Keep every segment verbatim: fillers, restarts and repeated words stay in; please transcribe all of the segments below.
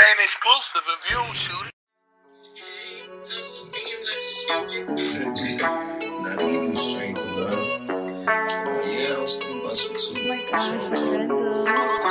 ain't exclusive if you don't shoot it. Not even strength of love. Yeah, I'm still muscle too. Oh my gosh, that's random.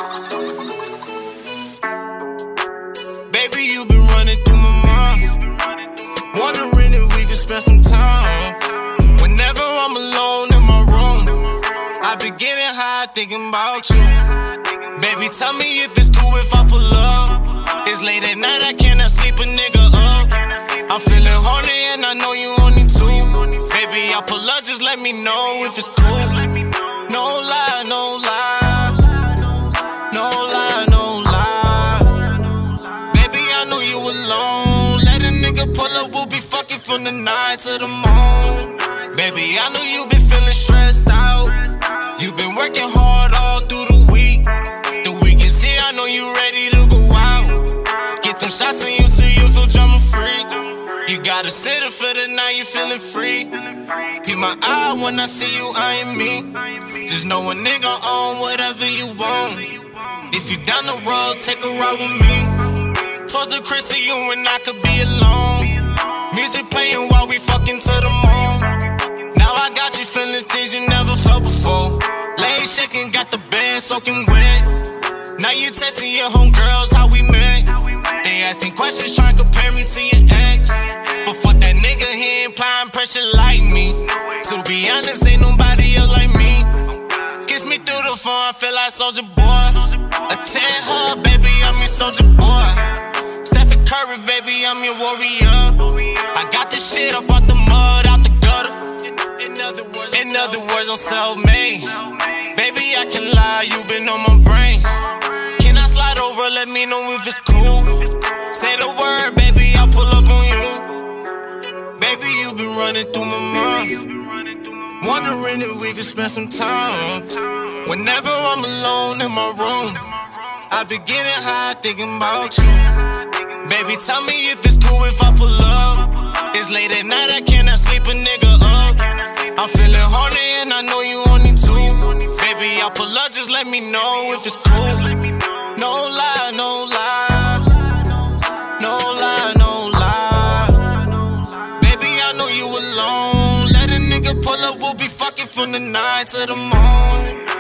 Baby, you been running through my mind. Wondering if we could spend some time. Whenever I'm alone in my room, I be getting high thinking about you. Baby, tell me if it's cool if I pull up. It's late at night, I cannot sleep a nigga up. I'm feeling horny and I know you only two. Baby, I pull up, just let me know if it's cool. No lie, no lie. No lie, no lie. Baby, I know you alone. Let a nigga pull up, we'll be fucking from the night to the morning. Baby, I know you been feeling stressed out. You been working hard all through the week. The week is here, I know you ready to go out. Get them shots on you so you feel drama free. You got a sitter for the night, you feeling free. Keep my eye when I see you eyeing me. Just know a nigga on whatever you want. If you down the road, take a ride with me. Towards the crystal, you and I could be alone. Music playing while we fucking to the moon. Now I got you feeling things you never felt before. Legs shaking, got the bed soaking wet. Now you texting your homegirls how we met. They asking questions, trying to compare me to your ex. But fuck that nigga, he ain't applying pressure like me. To be honest, ain't nobody else like me. Kiss me through the phone, I feel like Soulja Boy. A ten hug, baby, I'm your Soulja Boy. Stephen Curry, baby, I'm your warrior. I got this shit up out the mud, out the gutter. In other words, in other words, I'm self-made. Baby, I can lie, you been on my brain. Can I slide over, let me know if it's cool? Say the word, baby, I'll pull up on you. Baby, you been running through my mind. Wondering if we could spend some time. Whenever I'm alone in my room, I be getting high thinking about you. Baby, tell me if it's cool if I pull up. It's late at night, I cannot sleep a nigga up. I'm feeling horny and I know you only two. Baby, I pull up, just let me know if it's cool. No lie, no lie. No lie, no lie. Baby, I know you alone. Let a nigga pull up, we'll be fucking from the night to the morning.